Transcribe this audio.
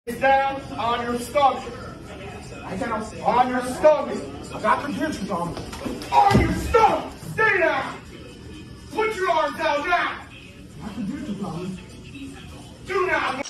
Down on your stomach. On your stomach. I got the pictures on me. On your stomach. Stay down. Put your arms out now. I got the pictures on me. Do not.